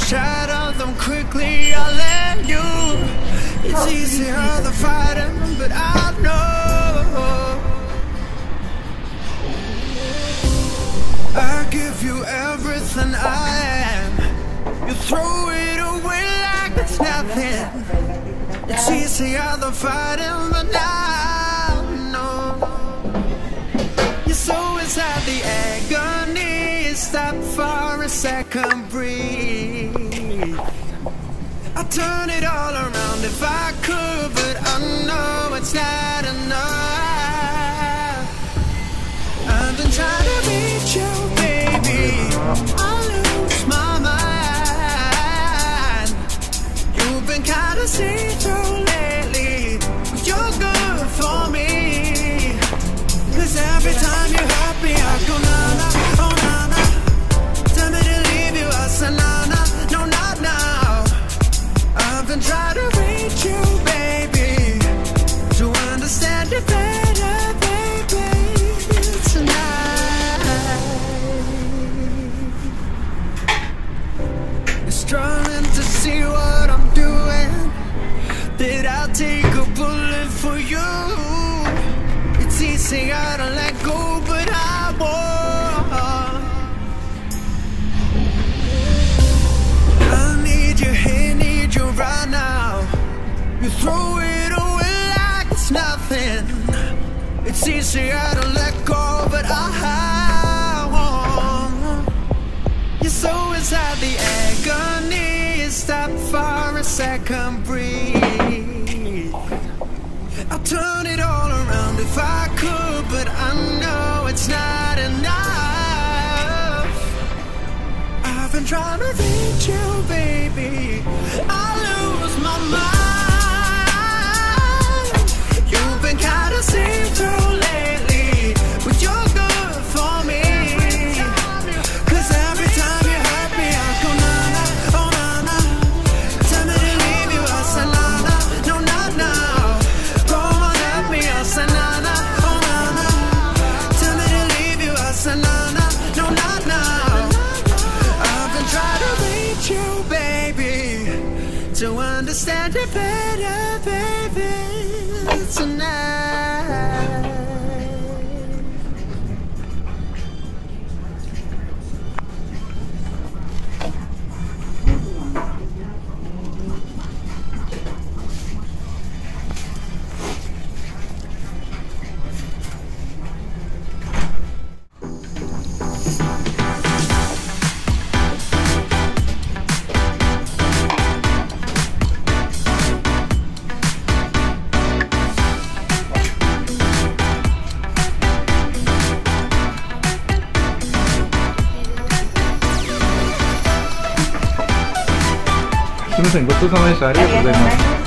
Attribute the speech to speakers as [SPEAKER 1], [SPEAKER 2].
[SPEAKER 1] shatter them quickly. I'll let you. It's easier than fighting, but I know I give you everything I am. You throw it away like it's nothing. It's easier than fighting, but I know your soul inside the agony. Stop for a second, breathe. I'd turn it all around if I could, but I know it's not enough. I've been trying to reach you, baby. I lose my mind. You've been kinda see-through lately, but you're good for me. 'Cause every time you hurt me, I go na-na, oh na-na. Tell me to leave you, I say na-na, no not now. I've been trying to reach you, baby, to understand it better, baby, tonight. You're struggling to see what I'm doing, that I'll take a bullet for you. It's easier to let go, but I won't. I need you here, need you right now. You throw it away like it's nothing. It's easier to let go, but I won't. Your soul inside the agony. Stop for a second, breathe. I'll turn it all around if I could, but I know it's not enough. I've been trying to reach you, baby. I lose my mind. You've been kinda see-through lately, but you're good for me. 'Cause every time you hurt me, I go na-na, oh na-na. Tell me to leave you, I say na-na, no not now. Go on, help me, I say na-na, oh na-na. Tell me to leave you, I say na-na, no not now. I've been trying to reach you, baby, to understand it better, baby, tonight.
[SPEAKER 2] すみません、ごちそうさまでした。ありがとうございます。